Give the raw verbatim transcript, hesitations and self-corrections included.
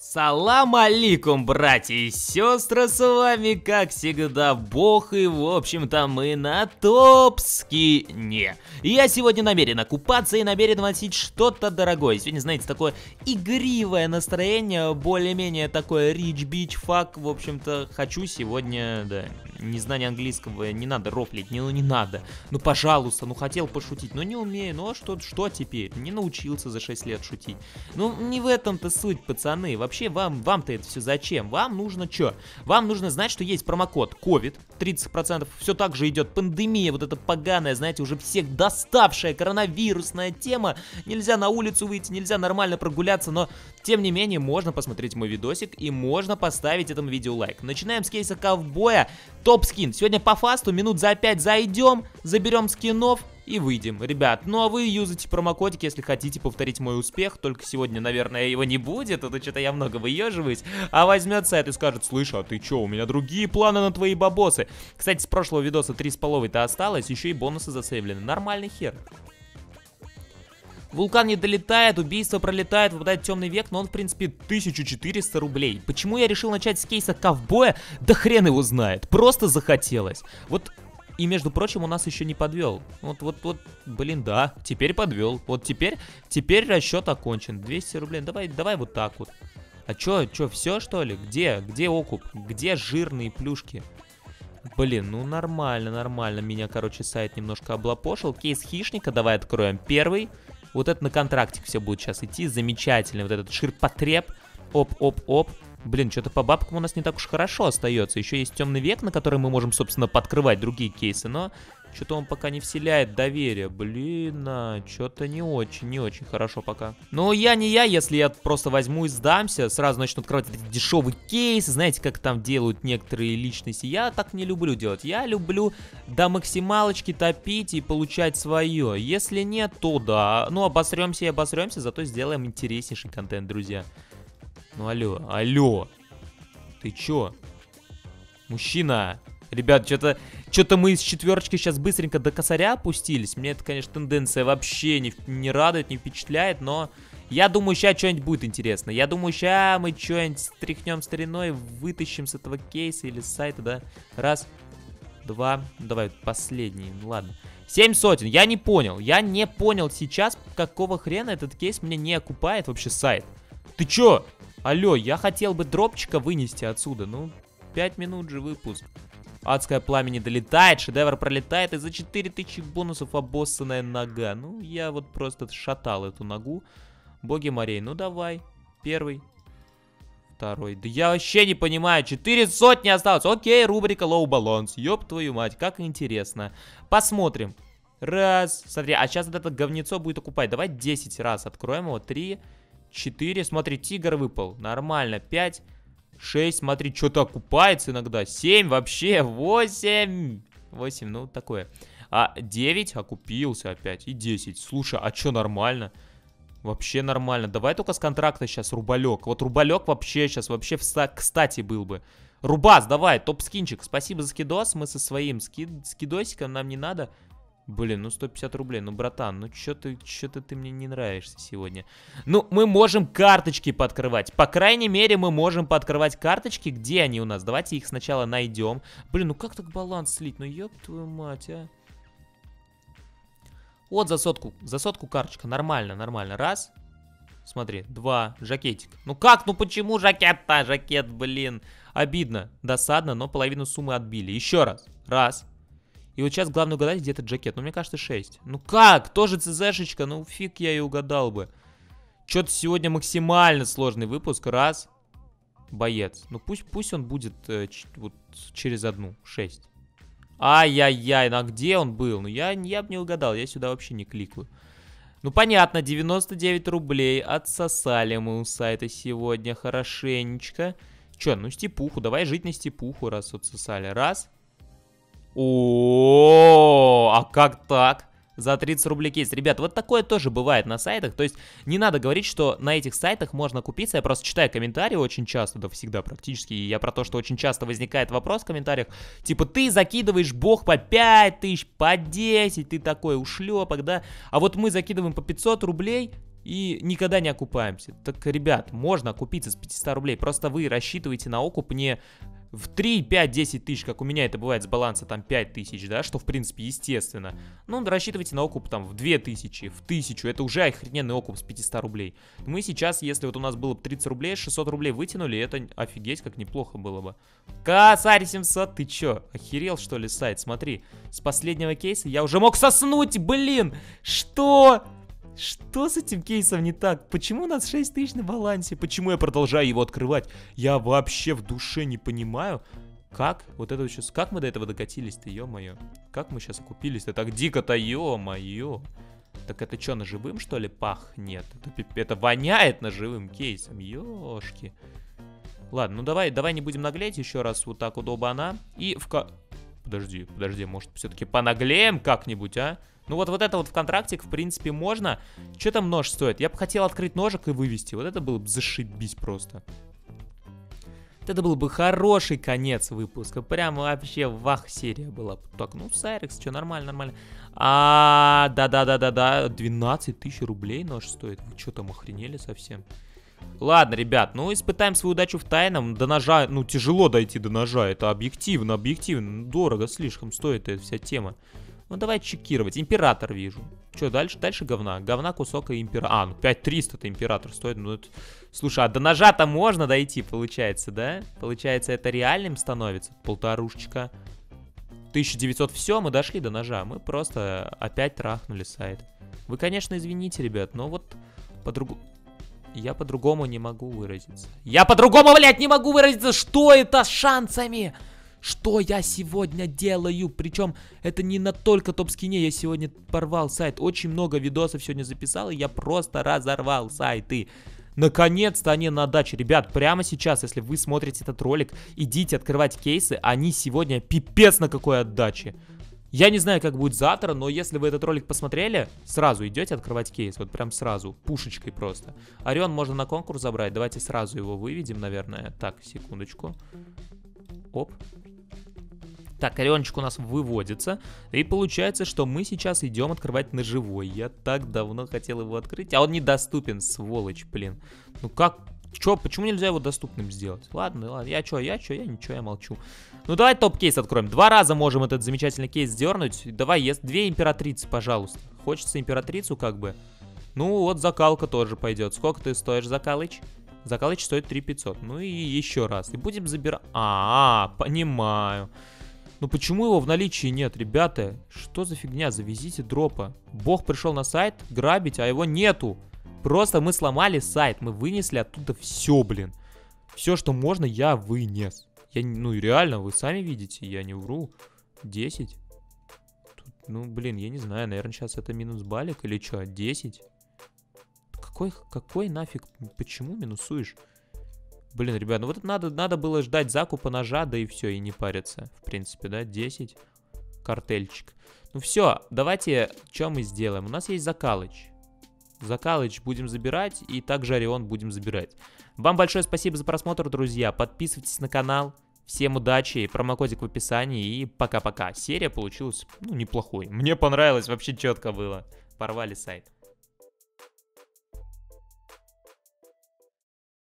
Салам алейкум, братья и сестры, с вами, как всегда, Бог, и, в общем-то, мы на топ-скине. Я сегодня намерен окупаться и намерен носить что-то дорогое. Сегодня, знаете, такое игривое настроение, более-менее такое рич-бич фак, в общем-то, хочу сегодня, да, незнание английского, не надо рофлить, не, ну не надо. Ну, пожалуйста, ну хотел пошутить, но не умею, ну а что, что теперь? Не научился за шесть лет шутить. Ну, не в этом-то суть, пацаны, вообще вам, вам-то это все зачем? Вам нужно что? Вам нужно знать, что есть промокод ковид, тридцать процентов, все так же идет пандемия, вот эта поганая, знаете, уже всех доставшая коронавирусная тема. Нельзя на улицу выйти, нельзя нормально прогуляться, но тем не менее можно посмотреть мой видосик и можно поставить этому видео лайк. Начинаем с кейса ковбоя. Топ-скин. Сегодня по фасту минут за пять зайдем, заберем скинов и выйдем. Ребят, ну а вы юзайте промокодик, если хотите повторить мой успех. Только сегодня, наверное, его не будет, а то что-то я много выеживаюсь. А возьмет сайт и скажет: слышь, а ты чё, у меня другие планы на твои бабосы. Кстати, с прошлого видоса три с половой-то осталось, еще и бонусы засейвлены. Нормальный хер. Вулкан не долетает, убийство пролетает, выпадает темный век, но он, в принципе, тысяча четыреста рублей. Почему я решил начать с кейса ковбоя? Да хрен его знает, просто захотелось. Вот, и между прочим, у нас еще не подвел. Вот, вот, вот, блин, да, теперь подвел. Вот теперь, теперь расчет окончен. двести рублей, давай, давай вот так вот. А чё, чё, все что ли? Где, где окуп? Где жирные плюшки? Блин, ну нормально, нормально. Меня, короче, сайт немножко облапошил. Кейс хищника, давай откроем первый. Вот это на контрактик все будет сейчас идти. Замечательно. Вот этот ширпотреб. Оп-оп-оп. Блин, что-то по бабкам у нас не так уж хорошо остается. Еще есть темный век, на который мы можем, собственно, подкрывать другие кейсы. Но что-то он пока не вселяет доверие. Блин, а, что-то не очень, не очень хорошо пока. Но я не я, если я просто возьму и сдамся. Сразу начну открывать эти дешевые кейсы. Знаете, как там делают некоторые личности. Я так не люблю делать. Я люблю до максималочки топить и получать свое. Если нет, то да. Ну, обосремся и обосремся, зато сделаем интереснейший контент, друзья. Ну, алло, алло. Ты чё? Мужчина. Ребят, что-то что-то мы из четверочки сейчас быстренько до косаря опустились. Мне это, конечно, тенденция вообще не, не радует, не впечатляет, но я думаю, сейчас что-нибудь будет интересно. Я думаю, сейчас мы что-нибудь стряхнем стариной, вытащим с этого кейса или с сайта, да? Раз, два, давай, последний, ну ладно. Семь сотен, я не понял, я не понял сейчас, какого хрена этот кейс мне не окупает вообще сайт. Ты чё? Алло, я хотел бы дропчика вынести отсюда, ну, пять минут же выпуск. Адское пламя не долетает, шедевр пролетает, и за четыре тысячи бонусов обоссанная нога. Ну, я вот просто шатал эту ногу. Боги морей, ну давай. Первый. Второй. Да я вообще не понимаю, четыре сотни осталось. Окей, рубрика Low Balance. Ёб твою мать, как интересно. Посмотрим. Раз. Смотри, а сейчас вот это говнецо будет окупать. Давай десять раз откроем его. Три, четыре. Смотри, тигр выпал. Нормально. Пять. шесть, смотри, что-то окупается иногда. семь вообще, восемь. восемь, ну такое. А девять окупился опять. И десять. Слушай, а что нормально? Вообще нормально. Давай только с контракта сейчас рубалек. Вот рубалек вообще сейчас вообще кстати был бы. Рубас, давай, топ-скинчик. Спасибо за скидос. Мы со своим ски скидосиком, нам не надо. Блин, ну сто пятьдесят рублей, ну братан, ну что-то что-то ты мне не нравишься сегодня. Ну, мы можем карточки подкрывать. По крайней мере, мы можем подкрывать карточки. Где они у нас? Давайте их сначала найдем. Блин, ну как так баланс слить? Ну ёб твою мать, а. Вот за сотку, за сотку карточка, нормально, нормально. Раз, смотри, два, жакетик. Ну как, ну почему жакет-то? Жакет, блин. Обидно, досадно, но половину суммы отбили. Еще раз, раз. И вот сейчас главное угадать, где этот жакет. Ну, мне кажется, шесть. Ну как? Тоже цзшечка? Ну, фиг я и угадал бы. Что-то сегодня максимально сложный выпуск. Раз. Боец. Ну, пусть, пусть он будет э, вот через одну. Шесть. Ай-яй-яй. Ну, а где он был? Ну, я, я бы не угадал. Я сюда вообще не кликаю. Ну, понятно. девяносто девять рублей. Отсосали мы у сайта сегодня хорошенечко. Че, ну, степуху. Давай жить на степуху, раз отсосали. Раз. О, а как так? За тридцать рублей кейс. Ребят, вот такое тоже бывает на сайтах. То есть не надо говорить, что на этих сайтах можно купиться. Я просто читаю комментарии очень часто, да всегда практически. И я про то, что очень часто возникает вопрос в комментариях. Типа, ты закидываешь бог по пять тысяч, по десять, ты такой ушлепок, да? А вот мы закидываем по пятьсот рублей. и никогда не окупаемся. Так, ребят, можно окупиться с пятисот рублей, просто вы рассчитываете на окуп не в три, пять, десять тысяч, как у меня это бывает с баланса там пять тысяч, да, что в принципе естественно. Ну, рассчитывайте на окуп там в две тысячи, в тысячу, это уже охрененный окуп с пятисот рублей. Мы сейчас, если вот у нас было бы тридцать рублей, шестьсот рублей вытянули, это офигеть как неплохо было бы. Косарь семьсот, ты чё, охерел что ли сайт? Смотри, с последнего кейса я уже мог соснуть, блин, что? Что с этим кейсом не так? Почему у нас шесть тысяч на балансе? Почему я продолжаю его открывать? Я вообще в душе не понимаю, как вот это сейчас, как мы до этого докатились-то, ё-моё. Как мы сейчас окупились-то так дико-то, ё-моё. Так это что, ножевым что ли пахнет? Это, это воняет ножевым кейсом, ёшки. Ладно, ну давай, давай не будем наглеть еще раз вот так вот оба-на. И в ка... Подожди, подожди, может все-таки понаглеем как-нибудь, а? Ну вот, вот это вот в контрактик, в принципе, можно. Что там нож стоит? Я бы хотел открыть ножик и вывести. Вот это было бы зашибись просто. Вот это был бы хороший конец выпуска. Прям вообще вах серия была. Так, ну, Сайрекс, что, нормально, нормально. А, да-да-да-да-да. двенадцать тысяч рублей нож стоит. Вы что там охренели совсем? Ладно, ребят, ну испытаем свою удачу в тайном. До ножа, ну тяжело дойти до ножа. Это объективно, объективно. Дорого слишком стоит эта вся тема. Ну давай чекировать. Император вижу. Что дальше? Дальше говна. Говна кусок и император. А, ну пять триста-то император стоит. Ну это... Слушай, а до ножа-то можно дойти, получается, да? Получается, это реальным становится. Полторушечка. тысяча девятьсот. Все, мы дошли до ножа. Мы просто опять трахнули сайт. Вы, конечно, извините, ребят, но вот по-другому... Я по-другому не могу выразиться. Я по-другому, блядь, не могу выразиться. Что это с шансами? Что я сегодня делаю? Причем это не на только топ-скине. Я сегодня порвал сайт. Очень много видосов сегодня записал, и я просто разорвал сайты. Наконец-то они на отдаче. Ребят, прямо сейчас, если вы смотрите этот ролик, идите открывать кейсы. Они сегодня пипец на какой отдаче. Я не знаю, как будет завтра, но если вы этот ролик посмотрели, сразу идете открывать кейс. Вот прям сразу, пушечкой просто. Орион можно на конкурс забрать. Давайте сразу его выведем, наверное. Так, секундочку. Оп. Так, Ориончик у нас выводится. И получается, что мы сейчас идем открывать ножевой. Я так давно хотел его открыть, а он недоступен, сволочь, блин. Ну как... Чё, почему нельзя его доступным сделать? Ладно, ладно, я чё, я чё, я ничего, я молчу. Ну давай топ-кейс откроем. Два раза можем этот замечательный кейс дернуть. Давай, есть две императрицы, пожалуйста. Хочется императрицу как бы. Ну вот закалка тоже пойдет. Сколько ты стоишь, Закалыч? Закалыч стоит три пятьсот. Ну и еще раз. И будем забирать... А, -а, а, понимаю. Ну почему его в наличии нет, ребята? Что за фигня? Завезите дропа. Бог пришел на сайт грабить, а его нету. Просто мы сломали сайт, мы вынесли оттуда все, блин. Все, что можно, я вынес. Я, ну и реально, вы сами видите, я не вру. десять. Тут, ну, блин, я не знаю, наверное, сейчас это минус балик или что, десять? Какой, какой нафиг, почему минусуешь? Блин, ребят, ну вот это надо, надо было ждать закупа ножа, да и все, и не париться. В принципе, да, десять. Картельчик. Ну все, давайте, что мы сделаем? У нас есть Закалыч. Закалыч будем забирать, и также Орион будем забирать. Вам большое спасибо за просмотр, друзья. Подписывайтесь на канал. Всем удачи, промокодик в описании, и пока-пока. Серия получилась, ну, неплохой. Мне понравилось, вообще четко было. Порвали сайт.